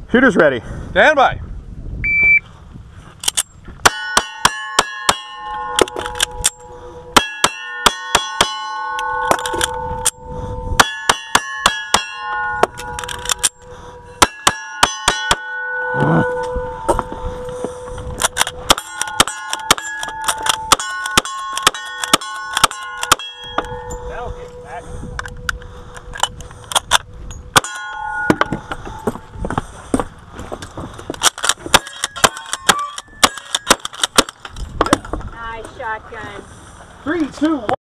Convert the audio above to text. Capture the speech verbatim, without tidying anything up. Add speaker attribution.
Speaker 1: Shooters ready.
Speaker 2: Stand by.
Speaker 3: That'll get back.
Speaker 4: Nice shotgun.
Speaker 1: Three, two, one.